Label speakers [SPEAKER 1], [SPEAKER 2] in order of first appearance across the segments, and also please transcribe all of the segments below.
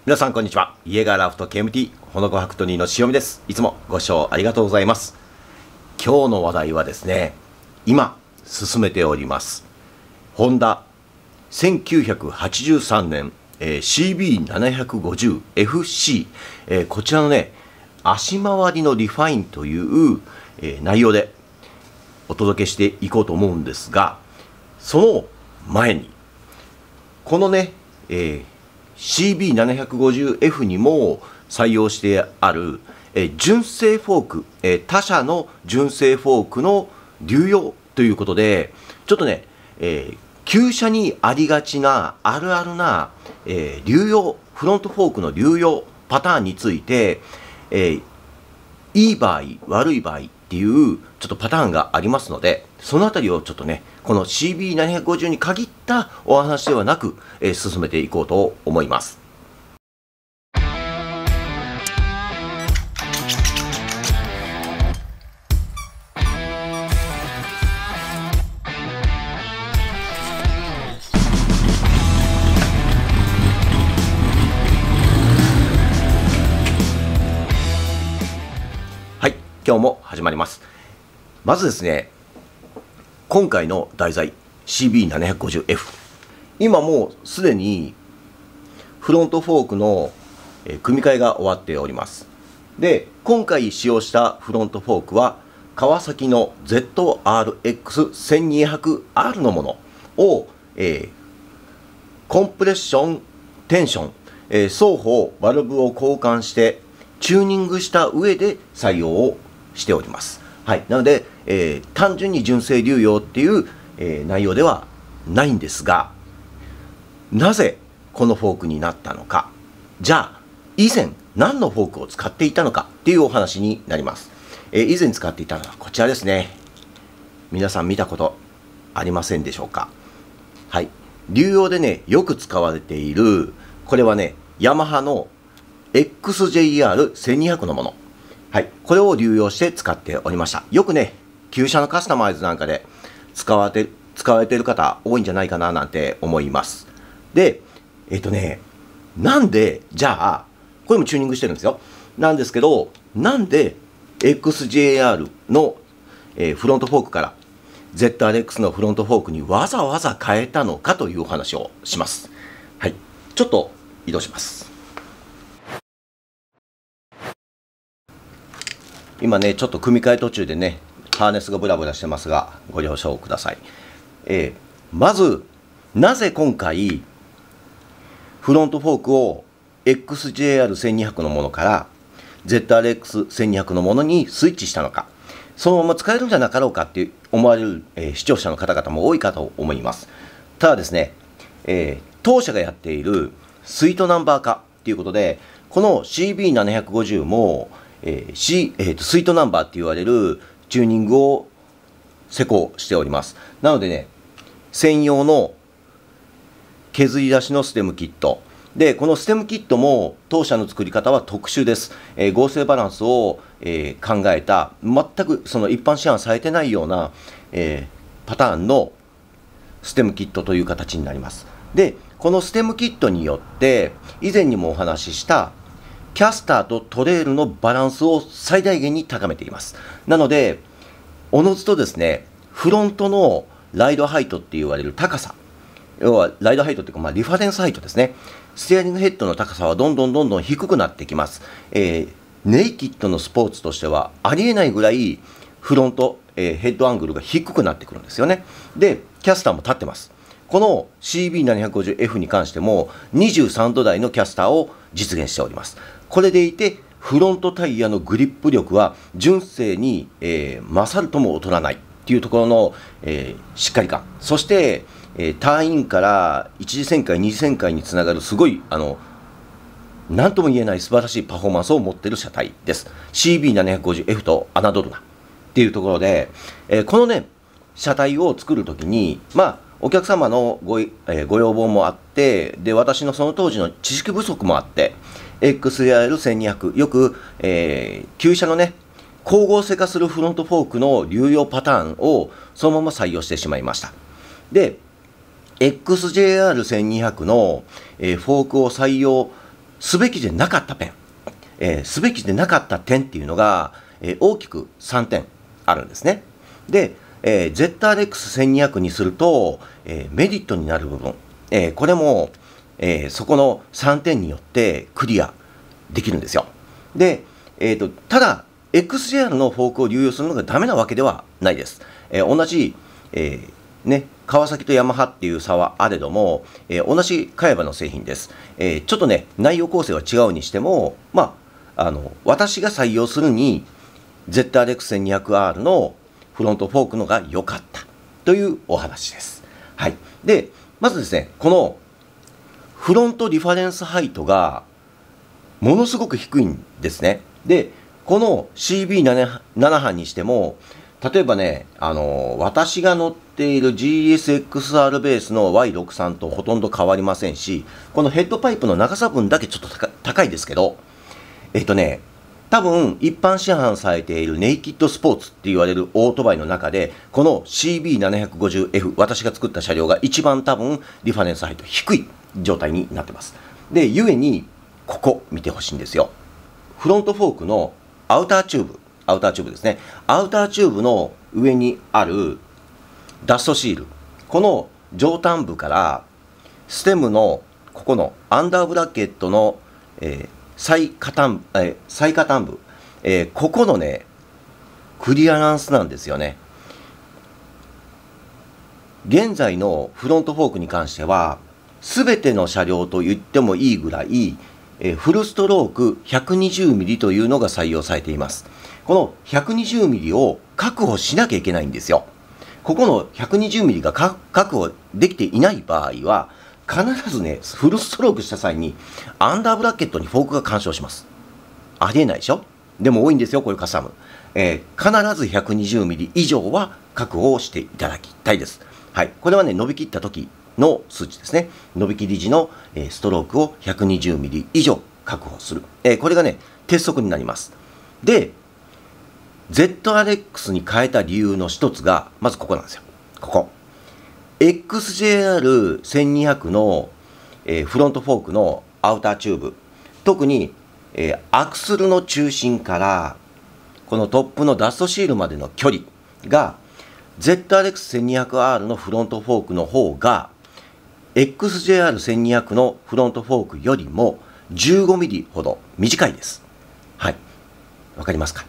[SPEAKER 1] 皆さんこんにちは。イエガーラフト KMT ほのこファクトリーの塩見です。いつもご視聴ありがとうございます。今日の話題はですね、今進めておりますホンダ1983年、CB750FC、こちらのね足回りのリファインという、内容でお届けしていこうと思うんですが、その前にこのね、CB750F にも採用してある、純正フォーク、他社の純正フォークの流用ということで、ちょっとね、旧車にありがちなあるあるな、流用フロントフォークの流用パターンについて、いい場合悪い場合っていうちょっとパターンがありますので、そのあたりをちょっとねこの CB750 に限ったお話ではなく、進めていこうと思います。はい、今日も始まります。まずですね、今回の題材 CB750F、 今もうすでにフロントフォークの組み替えが終わっております。で、今回使用したフロントフォークは川崎の ZRX1200R のものを、コンプレッション、テンション、双方バルブを交換してチューニングした上で採用をしております。はい、なので、単純に純正流用っていう、内容ではないんですが、なぜこのフォークになったのか、じゃあ以前何のフォークを使っていたのかっていうお話になります。以前使っていたのはこちらですね。皆さん見たことありませんでしょうか。はい、流用でねよく使われている、これはねヤマハの XJR1200 のもの、はい、これを流用して使っておりました。よくね旧車のカスタマイズなんかで使われている方多いんじゃないかななんて思います。で、なんでじゃあこれもチューニングしてるんですよ。なんですけど、なんで XJR の、フロントフォークから ZRX のフロントフォークにわざわざ変えたのかというお話をします。はい、ちょっと移動します。今ねちょっと組み替え途中でねハーネスがブラブラしてますがご了承ください。まずなぜ今回フロントフォークを XJR1200 のものから ZRX1200 のものにスイッチしたのか、そのまま使えるんじゃなかろうかって思われる、視聴者の方々も多いかと思います。ただですね、当社がやっているスイートナンバー化ということで、この CB750 もスイートナンバーって言われるチューニングを施工しております。なのでね、専用の削り出しのステムキットで、このステムキットも当社の作り方は特殊です。合成バランスを、考えた全くその一般市販されてないような、パターンのステムキットという形になります。で、このステムキットによって以前にもお話ししたキャスターとトレールのバランスを最大限に高めています。なのでおのずとですね、フロントのライドハイトって言われる高さ、要はライドハイトっていうか、リファレンスハイトですね。ステアリングヘッドの高さはどんどん低くなってきます。ネイキッドのスポーツとしてはありえないぐらいフロント、ヘッドアングルが低くなってくるんですよね。で、キャスターも立ってます。この CB750F に関しても23度台のキャスターを実現しております。これでいてフロントタイヤのグリップ力は純正に、勝るとも劣らないっていうところの、しっかり感、そして、ターンインから一次旋回二次旋回につながるすごい何とも言えない素晴らしいパフォーマンスを持っている車体です。 CB750F と侮るなっていうところで、このね車体を作るときにお客様のご要望もあって、で私のその当時の知識不足もあって XJR1200 よく、旧車のね光合成化するフロントフォークの流用パターンをそのまま採用してしまいました。で XJR1200 の、フォークを採用すべきでなかったすべきでなかった点っていうのが、大きく3点あるんですね。で、ZRX1200 にすると、メリットになる部分、これも、そこの3点によってクリアできるんですよ。で、ただ XJR のフォークを流用するのがダメなわけではないです。同じ、川崎とヤマハっていう差はあれども、同じ茅場の製品です。ちょっとね、内容構成は違うにしても、私が採用するに ZRX1200R のフロントフォークのが良かったというお話です。はい。で、まずですね、このフロントリファレンスハイトがものすごく低いんですね。で、この CB7 班にしても、例えばね、私が乗っている GSXR ベースの Y63 とほとんど変わりませんし、このヘッドパイプの長さ分だけちょっと高いですけど、多分一般市販されているネイキッドスポーツって言われるオートバイの中で、この CB750F、私が作った車両が一番多分リファレンスハイト低い状態になってます。で、ゆえに、ここ見てほしいんですよ。フロントフォークのアウターチューブですね。アウターチューブの上にあるダストシール。この上端部からステムのここのアンダーブラケットの、最下端部、ここのね、クリアランスなんですよね。現在のフロントフォークに関しては、すべての車両と言ってもいいぐらい、フルストローク 120mm というのが採用されています。この 120mm を確保しなきゃいけないんですよ。ここの 120mm が確保できていない場合は、必ずね、フルストロークした際に、アンダーブラケットにフォークが干渉します。ありえないでしょ？でも多いんですよ、こういうカスタム。必ず 120mm 以上は確保をしていただきたいです。はい。これはね、伸びきった時の数値ですね。伸びきり時のストロークを 120mm 以上確保する。これがね、鉄則になります。で、ZRX に変えた理由の一つが、まずここなんですよ。ここ。XJR1200 の、フロントフォークのアウターチューブ。特に、アクスルの中心から、このトップのダストシールまでの距離が、ZRX1200R のフロントフォークの方が、XJR1200 のフロントフォークよりも 15mm ほど短いです。はい。わかりますか？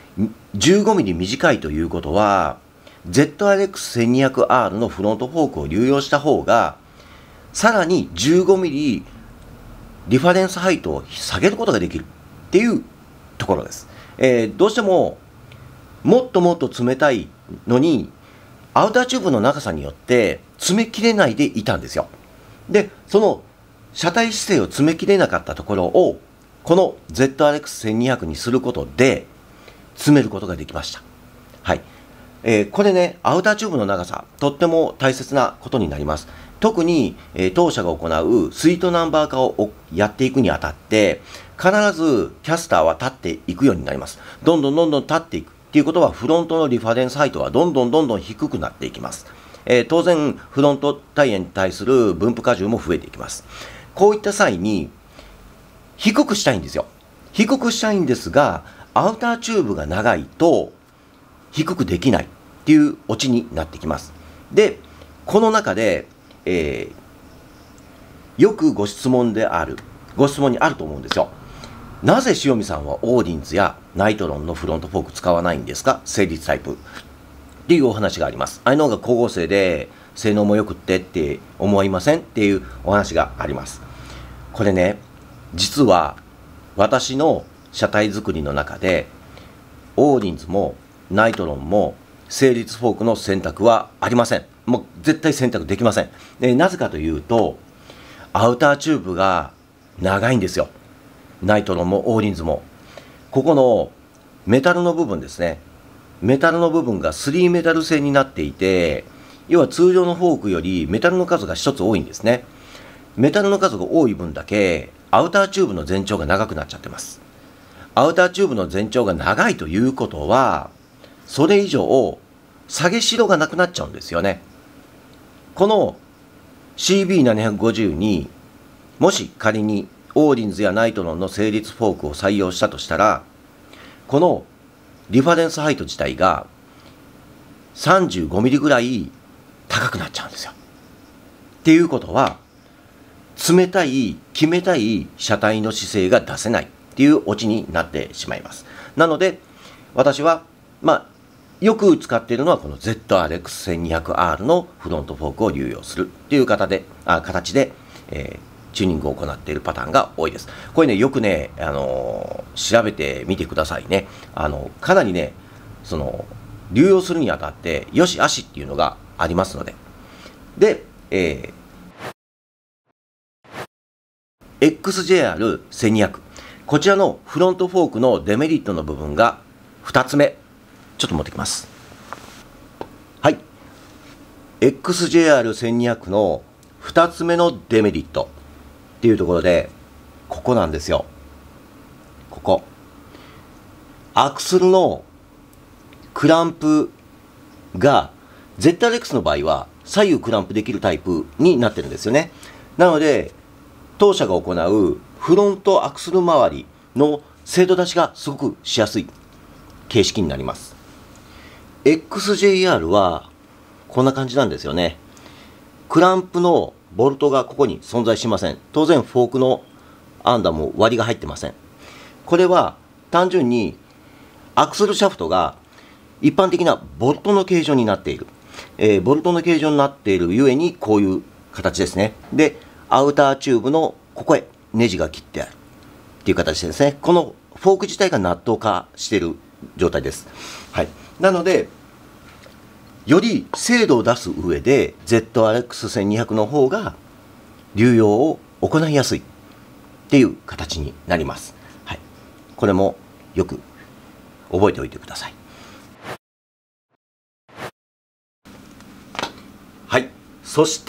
[SPEAKER 1] 15mm 短いということは、ZRX1200R のフロントフォークを流用した方が、さらに 15mm リファレンスハイトを下げることができるっていうところです。どうしても、もっともっと冷たいのに、アウターチューブの長さによって詰め切れないでいたんですよ。で、その車体姿勢を詰め切れなかったところを、この ZRX1200 にすることで詰めることができました。はい。これね、アウターチューブの長さ、とっても大切なことになります。特に、当社が行うスイートナンバー化をやっていくにあたって、必ずキャスターは立っていくようになります。どんどん立っていく。っていうことは、フロントのリファレンスハイトはどんどん低くなっていきます。当然、フロントタイヤに対する分布荷重も増えていきます。こういった際に、低くしたいんですよ。低くしたいんですが、アウターチューブが長いと、低くできないっていうオチになってきます。で、この中で、よくご質問にあると思うんですよ。なぜ塩見さんはオーディンズやナイトロンのフロントフォーク使わないんですか？成立タイプ。っていうお話があります。ああいうのが光合成で性能も良くってって思いませんっていうお話があります。これね、実は私の車体作りの中で、オーディンズもナイトロンも成立フォークの選択はありません。もう絶対選択できません。なぜかというと、アウターチューブが長いんですよ。ナイトロンもオーディンズも。ここのメタルの部分ですね。メタルの部分が3メタル製になっていて、要は通常のフォークよりメタルの数が一つ多いんですね。メタルの数が多い分だけ、アウターチューブの全長が長くなっちゃってます。アウターチューブの全長が長いということは、それ以上、下げしろがなくなっちゃうんですよね。この CB750 にもし仮にオーディンズやナイトロンの成立フォークを採用したとしたら、このリファレンスハイト自体が35ミリぐらい高くなっちゃうんですよ。っていうことは、冷たい決めたい車体の姿勢が出せないっていうオチになってしまいます。なので私はよく使っているのはこの ZRX1200R のフロントフォークを流用するっていう形で、チューニングを行っているパターンが多いです。これね、よくね、調べてみてくださいね。かなりね、流用するにあたってよし悪しっていうのがありますので。で、XJR1200、こちらのフロントフォークのデメリットの部分が2つ目。ちょっと持ってきます。はい。XJR1200 の2つ目のデメリットっていうところで、ここなんですよ。ここ。アクスルのクランプが ZRX の場合は左右クランプできるタイプになってるんですよね。なので、当社が行うフロントアクスル周りの精度出しがすごくしやすい形式になります。XJR はこんな感じなんですよね。クランプのボルトがここに存在しません。当然フォークのアンダーも割りが入ってません。これは単純にアクスルシャフトが一般的なボルトの形状になっている。ボルトの形状になっているゆえにこういう形ですね。で、アウターチューブのここへネジが切ってあるっていう形ですね。このフォーク自体がナット化している状態です。はい。なので、より精度を出す上で ZRX1200 の方が流用を行いやすいっていう形になります。はい。これもよく覚えておいてください。はい。そして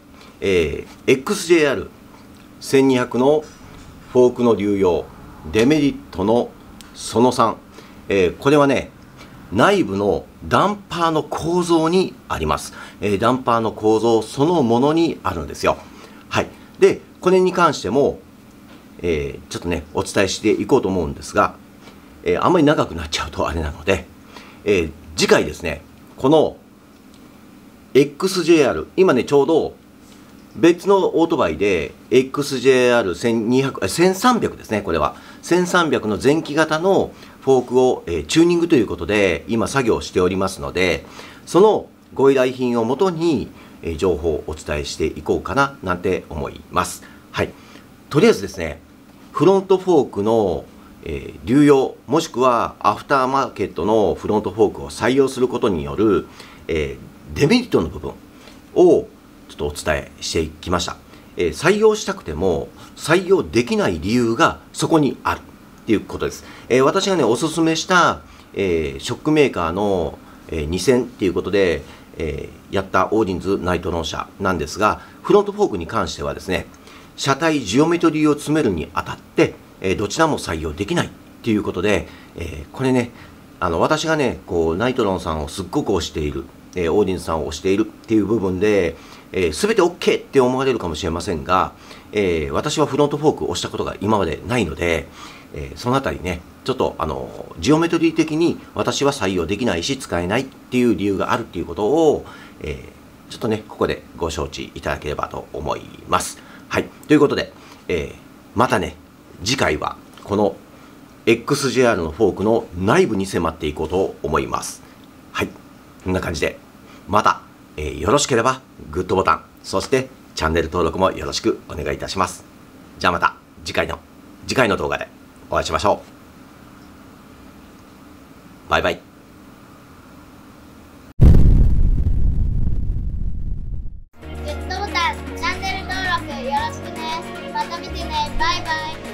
[SPEAKER 1] 、XJR1200 のフォークの流用デメリットのその3、これはね、内部のダンパーの構造にあります。ダンパーの構造そのものにあるんですよ。はい。で、これに関しても、ちょっとね、お伝えしていこうと思うんですが、あんまり長くなっちゃうとあれなので、次回ですね、この XJR、今ね、ちょうど別のオートバイで XJR1200、1300ですね、これは。1300の前期型のフォークを、チューニングということで今作業しておりますので、そのご依頼品をもとに、情報をお伝えしていこうかななんて思います。はい。とりあえずですね、フロントフォークの、流用もしくはアフターマーケットのフロントフォークを採用することによる、デメリットの部分をちょっとお伝えしていきました。採用したくても採用できない理由がそこにあるっていうことです。私がね、おすすめした、ショックメーカーの、2000っていうことで、やったオーディンズナイトロン車なんですが、フロントフォークに関してはですね、車体ジオメトリーを詰めるにあたって、どちらも採用できないっていうことで、これね、私がね、ナイトロンさんをすっごく推している、オーディンズさんを推しているっていう部分で、全て OK って思われるかもしれませんが、私はフロントフォークを押したことが今までないので、そのあたりね、ちょっとジオメトリー的に私は採用できないし使えないっていう理由があるっていうことを、ちょっとね、ここでご承知いただければと思います。はい。ということで、またね、次回はこの XJR のフォークの内部に迫っていこうと思います。はい。こんな感じで、また、よろしければグッドボタン、そしてチャンネル登録もよろしくお願いいたします。じゃあまた次回の動画でお会いしましょう。バイバイ。
[SPEAKER 2] グッドボタン、チャンネル登録よろしくね。また見てね。バイバイ。